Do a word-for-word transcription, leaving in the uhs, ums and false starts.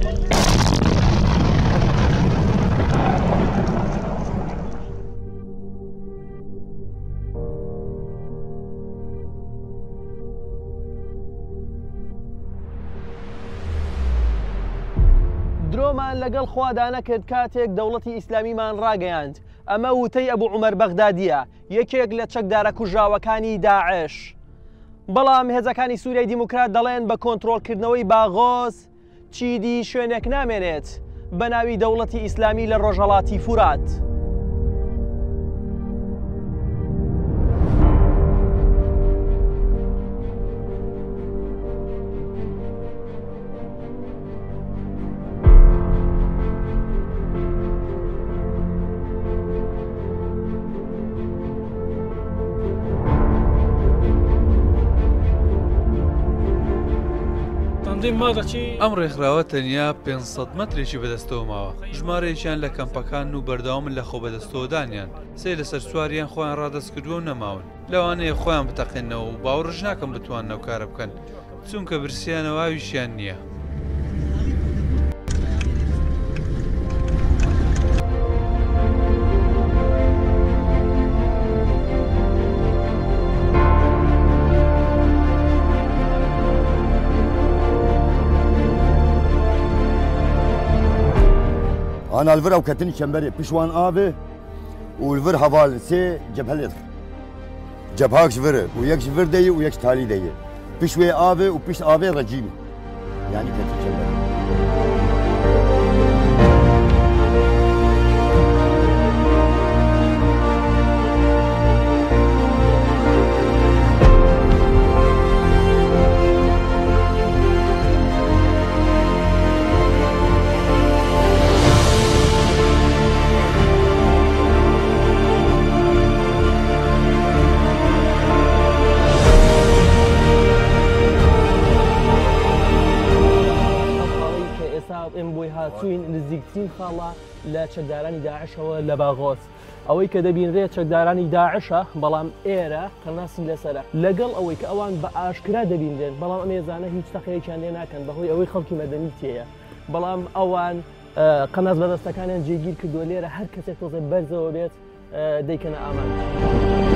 درۆمان لەگەڵ خوادانە کرد کاتێک دەوڵەتی ئیسلامیمان ڕاگەیاند. ئەمە وتەی ئەبوو عومەر بەغدادیە، یەکێک لە چەکدارە کوژراوەکانی داعش. بەڵام هێزەکانی سووریای دیموکرات دەڵێن بە کۆنتڕۆڵکردنەوەی باغۆز چیدی شوێنێک نامێنێت بە ناوی دەوڵەتی ئیسلامی لە ڕۆژهەڵاتی فورات. ئەم ڕێکخراوە تەنیا پێنج سەد مەترێکی بەدەستەوە ماوە. ژمارەیەکیان لە کەمپەکان و بەردەوامن لە خۆ بەدەستەوەدانیان، سێ لەسەر سواریان خۆیان ڕادەست کردووە و نەماون. لەوانەیە خۆیان بتەقێنەوە و باوەڕش ناکەم بتوانن ئەو کارە بکەن، چونکە برسیانەوە ئاویشیان نییە. أنا الفر أو كتني شمبري بشوان آبي والفر حوال سي جبهة لير جبهاك شفر وياك شفر دي وياك تالي دي بشوي آبي وبش آبي رجيم يعني كتني شمبري. هاتوین نزیکترین خاڵە لە چەکدارانی داعشەوە لە باغۆز. ئەوەی کە دەبینرێت چەکدارانی داعشە، بەڵام ئێرە قەناسی لەسەرە، لەگەڵ ئەوەی کە ئەوان بە ئاشکرا دەبینرێن، بەڵام ئەم ێزانە هیچ تەقەیەکیان لێ ناکەن بەهۆی ئەوەی خەڵکی مەدەنی تێیە. بەڵام ئەوان قەناس بەدەستەکانیان جێگیر کردووە، لێرە هەر کەسێک تۆزێ بەرزەوە بێت دەیکەنە ئامان.